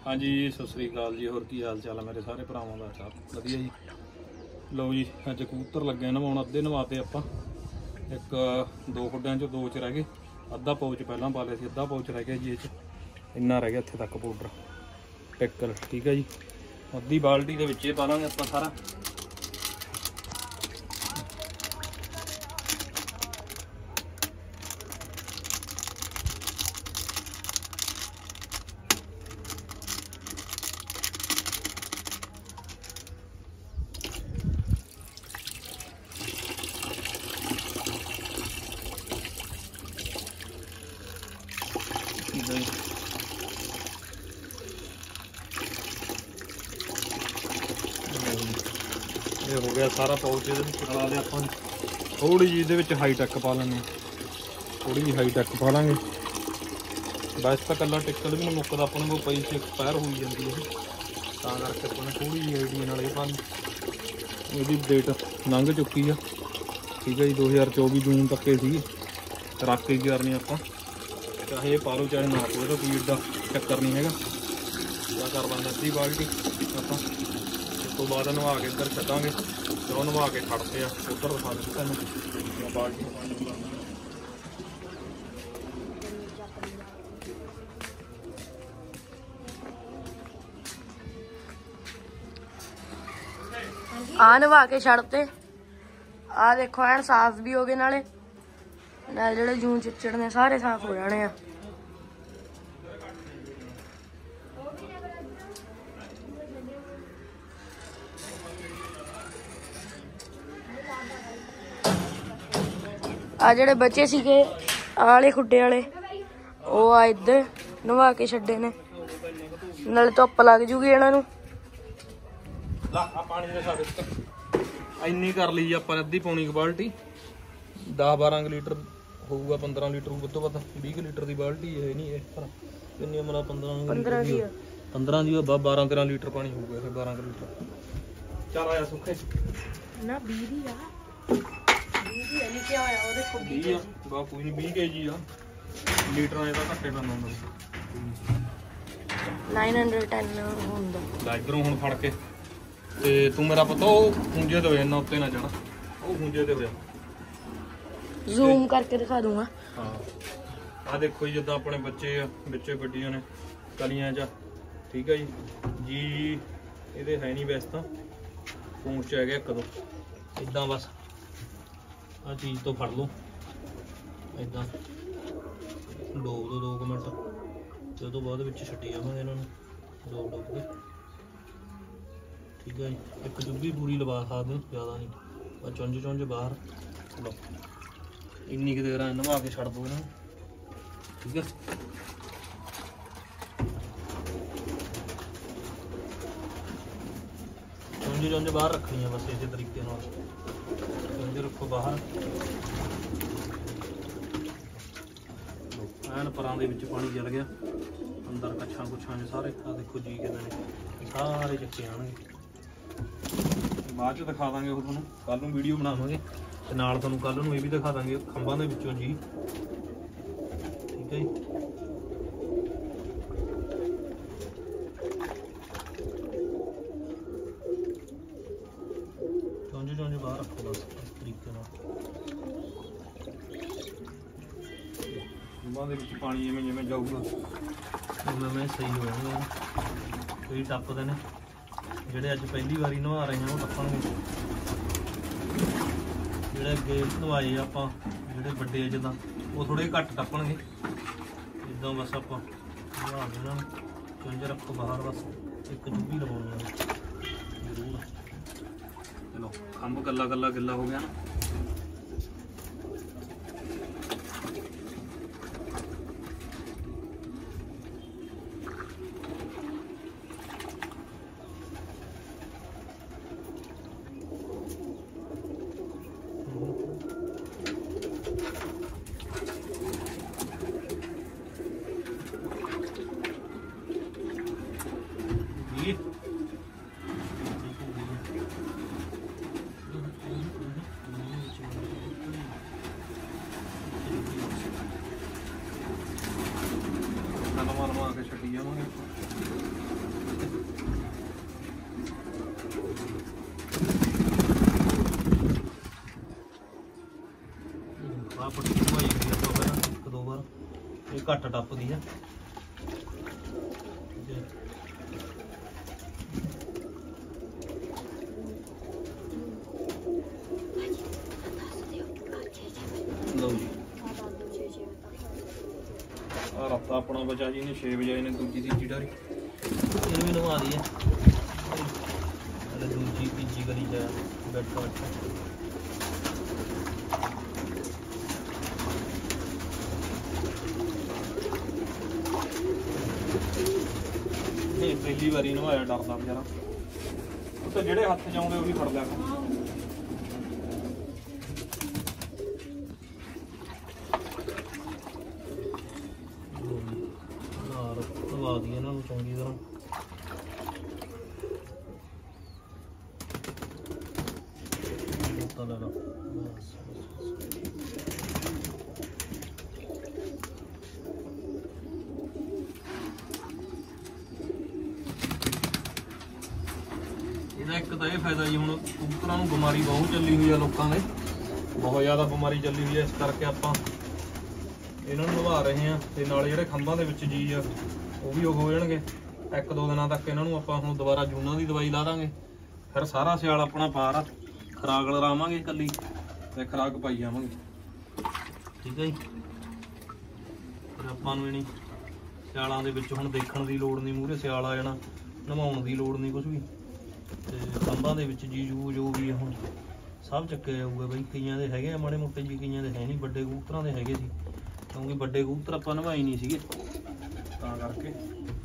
हाँ जी सत श्री अकाल जी। होर की हाल चाल है मेरे सारे भरावां दा? चाल वधिया जी। लो जी अज कबूतर लगे नवाउण। अद्धे नवाते आपां। एक दो खुड्डियां चों दो च रह गए। अद्धा पाउच पहलां पा लिया सी, अद्धा पाउच रह गया जी। इन्ना रह गया इत्थे तक पाउडर टिक्कल। ठीक है जी। अद्धी बाल्टी दे विच पा लांगे आपां सारा। ये हो गया सारा पाउच चला लिया अपन। थोड़ी जी ये हाईटेक पा लें, थोड़ी जी हाईटेक पा लेंगे। वैसे तो कला टिक्कल भी नहीं मुकदा अपन को, पई से एक्सपायर हो जाती है, करके अपने थोड़ी जी आईडी नाल पा ली। ये डेट लंघ चुकी है। ठीक है जी। 2024 जून तक ही सी। रख के करनी आप, चाहे पा लो चाहे ना पाओ, तो कोई एडा चक्कर नहीं है। क्या कर लेंगे अद्धी बाल्टी आप। उस तो बाद नवा के इधर छड्डांगे, तो नवा के खड़ते उधर दिखा देते तेन बाल्टी। आ नवा के छड़ते। आ देखो एन साफ भी हो गए, नाले जेडे जूं चिच्चड़ ने सारे साफ हो जाने। आ जेडे बचे सीगे आले खुड्डे वाले, वो आ इधर नवा के छड्डे ने। नाले धुप्प लग जूगी इन्हां नूं। इन्नी कर ली जी आपां अद्धी पौनी बाल्टी। 10-12 लीटर होगा, 15 लीटर होगा तो वध। 20 लीटर की बाल्टी है नहीं। कितनी मेरा 15 दी 12-13 लीटर पानी होगा। 12 लीटर चल आया सुखे ना 20 दी आ। 20 दी नहीं क्या होया? ओ देखो 20 आ बा कोई नहीं 20 kg आ। लीटर ਇਹਦਾ ਘੱਟੇ ਪੈਂਦਾ ਹੁੰਦਾ 910 ਹੁੰਦਾ। ਲੈ ਇਧਰੋਂ ਹੁਣ ਫੜ ਕੇ ਤੇ ਤੂੰ ਮੇਰਾ ਪਤਾ ਉਹ ਖੁੰਝੇ ਤੇ ਹੋ ਜਾਣਾ, ਉੱਤੇ ਨਾ ਚੜ। ਉਹ ਖੁੰਝੇ ਤੇ ਹੋਇਆ ਜ਼ੂਮ ਕਰਕੇ ਦਿਖਾ ਦੂੰਗਾ। ਹਾਂ ਆ ਦੇਖੋ ਜੀ, ਜਿੱਦਾਂ ਆਪਣੇ ਬੱਚੇ ਆ ਵਿੱਚੇ ਗੱਡੀਆਂ ਨੇ ਕਲੀਆਂ 'ਚ। ਠੀਕ ਹੈ ਜੀ। ਇਹਦੇ ਹੈ ਨਹੀਂ ਵੈਸੇ ਤਾਂ ਪੂੰਛ 'ਚ ਹੈਗਾ ਇੱਕ ਦੋ। ਇੱਦਾਂ ਬਸ ਆ ਚੀਜ਼ ਤੋਂ ਫੜ ਲਓ, ਇੱਦਾਂ ਡੋਬ ਦੋ 2 ਮਿੰਟ ਤੇ ਉਹ ਤੋਂ ਬਾਅਦ ਵਿੱਚ ਛੱਡੀ ਜਾਵਾਂਗੇ ਇਹਨਾਂ ਨੂੰ ਡੋਬ ਕੇ। ठीक है जी। एक चुब्भी पूरी लवा सकते, ज़्यादा नहीं, पर चुंझ बाहर लो। इन्नी कि देर नवा के छड़ दो इन्हें। ठीक है। चुंझ बाहर रखनी है बस इस तरीके चुंझ रखो बाहर। एन परां दे विच पानी चल गया अंदर, कच्छां कुच्छां सारे। आ देखो जी कहते सारे चक्के आएंगे। बाद च दिखा देंगे वो थोड़ा, कल नूं वीडियो बनावांगे ते नाल तुहानूं कल नूं ये भी दिखा देंगे खंभां दे विचों जी। ठीक है जी। चुंझ बाहर रखो बस इस तरीके नाल। खंभां दे विच पानी जिवें जिवें जाऊगा उवें सही हो जाएगा। कई टप्पदे ने ਜਿਹੜੇ ਅੱਜ ਪਹਿਲੀ ਵਾਰੀ ਨਵਾ ਰਹੇ ਹਾਂ ਉਹ ਟੱਪਣਗੇ। ਜਿਹੜੇ ਅੱਗੇ ਨਵਾਏ ਆਪਾਂ ਜਿਹੜੇ ਵੱਡੇ ਜਿੱਦਾਂ ਉਹ ਥੋੜੇ ਘੱਟ ਟੱਪਣਗੇ। ਇੱਦਾਂ ਬਸ ਆਪਾਂ ਨਵਾ ਦੇਣਾ। ਚੁੰਝ ਰੱਖੋ ਬਾਹਰ, ਬਸ ਇੱਕ ਚੁੱਭੀ ਲਵਾਉਣੀ ਹੈ ਜ਼ਰੂਰ। ਚਲੋ ਖੰਭ ਗੱਲਾ ਗਿੱਲਾ ਹੋ ਗਿਆ ਨਾ। नवा नवा के छड्डी जावांगे। ਘੱਟ ਟੱਪਦੀ ਆ। ਲਓ ਜੀ ਆ ਰਫਤਾ ਆਪਣਾ ਬਚਾ ਜੀ ਨੇ 6 ਵਜੇ ਨੇ ਦੂਜੀ ਤੀਜੀ ਡਾਰੀ ਇਹਨੂੰ ਵੀ ਨਵਾ ਦਈਏ। ਦੂਜੀ ਤੀਜੀ ਕਰੀ ਜਾ ਬੈਠਾ ਇਹ ਪਹਿਲੀ ਵਾਰੀ ਨਵਾਇਆ ਡਰਦਾ ਵਿਚਾਰਾ ਉਹ ਤਾਂ ਜਿਹੜੇ ਹੱਥ ਜਾਉਂਦੇ ਉਹ ਵੀ ਫੜ ਲਿਆ ਨਵਾ ਦਈਏ ਇਹਨਾਂ ਨੂੰ ਚੰਗੀ ਤਰ੍ਹਾਂ। ਇਹਦਾ ਇੱਕ ਤਾਂ ਇਹ ਫਾਇਦਾ ਜੀ, ਹੁਣ ਕਬੂਤਰਾਂ ਨੂੰ ਬਿਮਾਰੀ ਬਹੁਤ ਚੱਲੀ ਹੋਈ ਆ ਲੋਕਾਂ ਦੇ, ਬਹੁਤ ਜ਼ਿਆਦਾ ਬਿਮਾਰੀ ਚੱਲੀ ਹੋਈ ਆ, ਇਸ ਕਰਕੇ ਆਪਾਂ ਇਹਨਾਂ ਨੂੰ ਨਵਾ ਰਹੇ ਹਾਂ। ਤੇ ਨਾਲੇ ਜਿਹੜੇ ਖੰਭਾਂ ਦੇ ਵਿੱਚ ਜੀ ਆ ਉਹ ਵੀ ਉਹ ਹੋ ਜਾਣਗੇ। 1-2 ਦਿਨਾਂ ਤੱਕ ਇਹਨਾਂ ਨੂੰ ਆਪਾਂ ਹੁਣ ਦੁਬਾਰਾ ਜੂਨਾਂ ਦੀ ਦਵਾਈ ਲਾ ਦਾਂਗੇ। ਫਿਰ ਸਾਰਾ ਸਿਆਲ ਆਪਣਾ ਪਾਰ ਖੁਰਾਕ ਲਗਾਵਾਂਗੇ ਇਕੱਲੀ ਤੇ ਖੁਰਾਕ ਪਾਈ ਜਾਵਾਂਗੇ, ਠੀਕ ਹੈ ਜੀ। ਫਿਰ ਆਪਾਂ ਨੂੰ ਇਹਨੀ ਸਿਆਲਾਂ ਦੇ ਵਿੱਚ ਹੁਣ ਦੇਖਣ ਦੀ ਲੋੜ ਨਹੀਂ, ਮੂਹਰੇ ਸਿਆਲ ਆ ਜਾਣਾ, ਨਵਾਉਣ ਦੀ ਲੋੜ ਨਹੀਂ ਕੁਛ ਵੀ। ਤੇ ਖੰਭਾਂ ਦੇ ਵਿੱਚ ਜੀ ਜੋ ਵੀ ਆ ਹੁਣ ਸਭ ਚੱਕਿਆ ਜਾਊਗਾ ਬਈ। ਕਈਆਂ ਦੇ ਹੈਗੇ ਆ ਮਾੜੇ ਮੋਟੇ ਜੀ, ਕਈਆਂ ਦੇ ਹੈ ਨਹੀਂ। ਵੱਡੇ ਕਬੂਤਰਾਂ ਦੇ ਹੈਗੇ ਸੀ ਕਿਉਂਕਿ ਵੱਡੇ ਕਬੂਤਰ ਆਪਾਂ ਨਵਾਈ ਨਹੀਂ ਸੀਗੇ ਤਾਂ ਕਰਕੇ।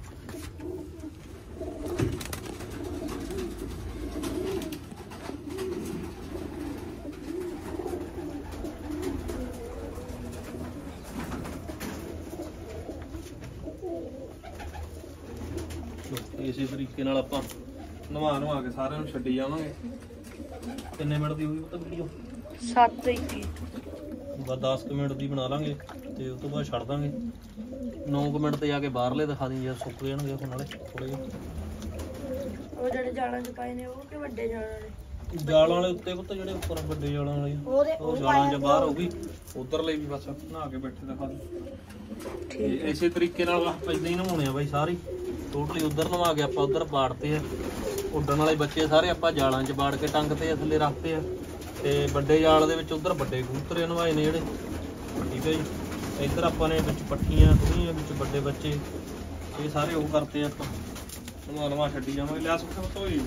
ਇਸੇ ਤਰੀਕੇ ਨਾਲ ਆਪਾਂ ਨਵਾ ਕੇ ਸਾਰਿਆਂ ਨੂੰ ਛੱਡੀ ਜਾਵਾਂਗੇ। ਕਿੰਨੇ ਮਿੰਟ ਦੀ ਹੋਈ ਤਾਂ ਵੀਡੀਓ? 7:21 ਬਸ 10 ਮਿੰਟ ਦੀ ਬਣਾ ਲਾਂਗੇ ਤੇ ਉਸ ਤੋਂ ਬਾਅਦ ਛੱਡ ਦਾਂਗੇ। 9 ਮਿੰਟ ਤੇ ਜਾ ਕੇ ਬਾਹਰਲੇ ਦਿਖਾ ਦੀ, ਜਦ ਸੁੱਕ ਜਾਣਗੇ ਉਹ ਨਾਲੇ ਥੋੜੇ ਜਿਹੇ। ਉਹ ਜਿਹੜੇ ਜਾਲਾਂ 'ਚ ਪਾਏ ਨੇ ਉਹ ਕਿ ਵੱਡੇ ਜਾਲਾਂ ਵਾਲੇ? ਜਾਲਾਂ ਵਾਲੇ ਉੱਤੇ ਪੁੱਤ ਜਿਹੜੇ ਉੱਪਰ ਵੱਡੇ ਜਾਲਾਂ ਵਾਲੇ ਉਹ ਜਾਲਾਂ 'ਚ ਬਾਹਰ ਹੋ ਗਈ। ਉਧਰਲੇ ਵੀ ਬਸ ਨਹਾ ਕੇ ਬੈਠੇ ਦਿਖਾ ਦੇ। ਇਸੇ ਤਰੀਕੇ ਨਾਲ ਆਪਾਂ ਇਦਾਂ ਹੀ ਨਵਾਉਣੇ ਆ ਬਾਈ ਸਾਰੇ ਟੋਟਲੀ। ਉਧਰ ਨਵਾ ਕੇ ਆਪਾਂ ਉਧਰ ਬਾੜਤੇ ਆ। ਉੱਡਣ ਵਾਲੇ ਬੱਚੇ ਸਾਰੇ ਆਪਾਂ ਜਾਲਾਂ 'ਚ ਬਾੜ ਕੇ ਟੰਗ ਤੇ ਥੱਲੇ ਰੱਖਤੇ ਆ। ਤੇ ਵੱਡੇ ਜਾਲ ਦੇ ਵਿੱਚ ਉਧਰ ਵੱਡੇ ਕਬੂਤਰ ਨਵਾਏ ਨੇ ਜਿਹੜੇ, ਠੀਕ ਹੈ ਜੀ। ਇੱਧਰ ਆਪਾਂ ਨੇ ਵਿੱਚ ਪੱਠੀਆਂ ਥੋੜ੍ਹੀਆਂ ਵਿੱਚ ਵੱਡੇ ਬੱਚੇ, ਇਹ ਸਾਰੇ ਉਹ ਕਰਤੇ ਆਪਾਂ। ਨਵਾ ਛੱਡੀ ਜਾਵਾਂਗੇ। ਲਿਆ ਸੁੱਕਾ ਪਤਾ ਹੋਈ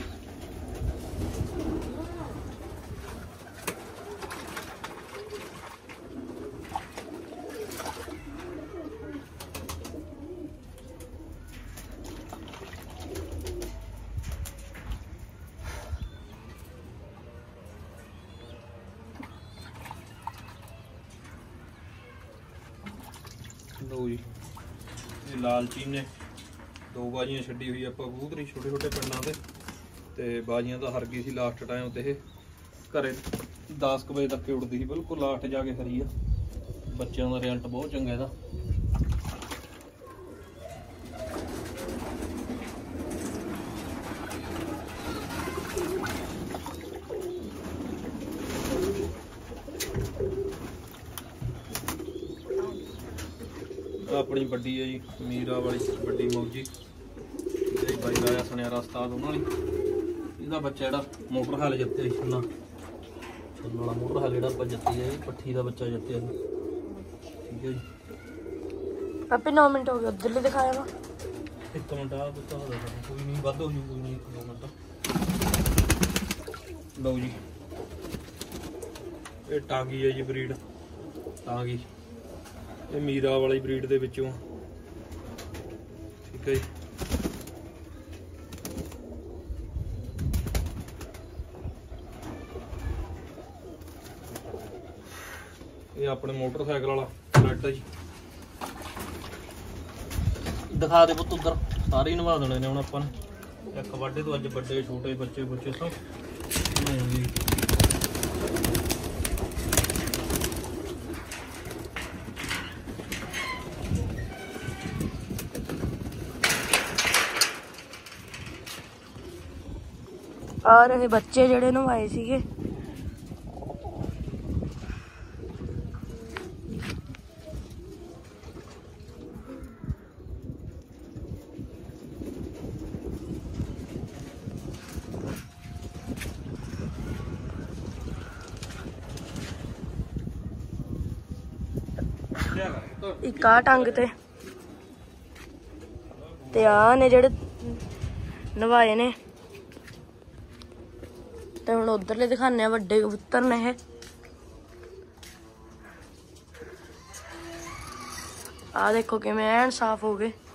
ਲਓ ਜੀ। ਇਹ ਲਾਲਚੀ ਨੇ 2 ਬਾਜੀਆਂ ਛੱਡੀ ਹੋਈ ਆਪਾਂ ਕਬੂਤਰੀ ਛੋਟੇ ਛੋਟੇ ਪਿੰਡਾਂ ਤੇ ਬਾਜੀਆਂ ਤਾਂ ਹਰ ਗਈ ਸੀ ਲਾਸਟ ਟਾਈਮ ਤੇ। ਇਹ ਘਰੇ 10 ਵਜੇ ਤੱਕ ਉੱਡਦੀ ਸੀ, ਬਿਲਕੁਲ ਲਾਸਟ ਜਾ ਕੇ ਹਰੀ ਆ। ਬੱਚਿਆਂ ਦਾ ਰਿਜ਼ਲਟ ਬਹੁਤ ਚੰਗਾ ਇਹਦਾ। ਆਪਣੀ ਵੱਡੀ ਹੈ ਜੀ ਮੀਰਾ ਵਾਲੀ ਵੱਡੀ ਮੌਜੀ, ਇਹ ਬਾਈ ਲਾਇਆ ਸੁਨਿਆਰਾ ਉਸਤਾਦ ਉਹਨਾਂ ਵਾਲੀ। ਇਹਦਾ ਬੱਚਾ ਜਿਹੜਾ ਮੋਟਰ ਹਾਲ ਜਿੱਤਿਆ ਸੀ ਛੱਲਾ ਵਾਲਾ ਮੋਟਰ ਹਾਲ ਜਿਹੜਾ ਆਪਾਂ ਜਿੱਤੀ ਹੈ, ਪੱਠੀ ਦਾ ਬੱਚਾ ਜਿੱਤਿਆ ਸੀ, ਠੀਕ ਹੈ ਜੀ। ਆਪੇ 9 ਮਿੰਟ ਹੋ ਗਏ, ਉੱਧਰਲੇ ਦਿਖਾਇਆ ਵਾ 1 ਮਿੰਟ ਆ ਦਿੱਤਾ ਹੋਦਾ ਕੋਈ ਨਹੀਂ, ਵੱਧ ਹੋ ਜੂ ਕੋਈ ਨਹੀਂ 2 ਮਿੰਟ। ਲਓ ਜੀ ਇਹ ਟਾਂਗੀ ਹੈ ਜੀ, ਬਰੀਡ ਟਾਂਗੀ। ਇਹ ਮੀਰਾ ਵਾਲੀ ਬਰੀਡ ਦੇ ਵਿੱਚੋਂ, ਠੀਕ ਹੈ ਜੀ। ਇਹ ਆਪਣੇ ਮੋਟਰਸਾਈਕਲ ਵਾਲਾ ਫਲੈਟ ਹੈ ਜੀ। ਦਿਖਾ ਦੇ ਪੁੱਤ ਉੱਧਰ, ਸਾਰੇ ਹੀ ਨਵਾ ਦੇਣੇ ਨੇ ਹੁਣ ਆਪਾਂ ਨੇ। ਇੱਕ ਵਾਢੇ ਤੋਂ ਅੱਜ ਵੱਡੇ ਛੋਟੇ ਬੱਚੇ ਬੁੱਚੇ ਸਭ ਜੀ। ਆ ਰਹੇ ਬੱਚੇ ਜਿਹੜੇ ਨਵਾਏ ਸੀਗੇ। ਇੱਕ ਆ ਟੰਗ ਤੇ ਆ ਨੇ ਜਿਹੜੇ ਨਵਾਏ ਨੇ। ਤੇ ਹੁਣ ਉਧਰਲੇ ਦਿਖਾਣੇ ਆ, ਵੱਡੇ ਕਬੂਤਰ ਨੇ ਇਹ। ਆ ਦੇਖੋ ਕਿਵੇਂ ਐਨ ਸਾਫ਼ ਹੋ ਗਏ।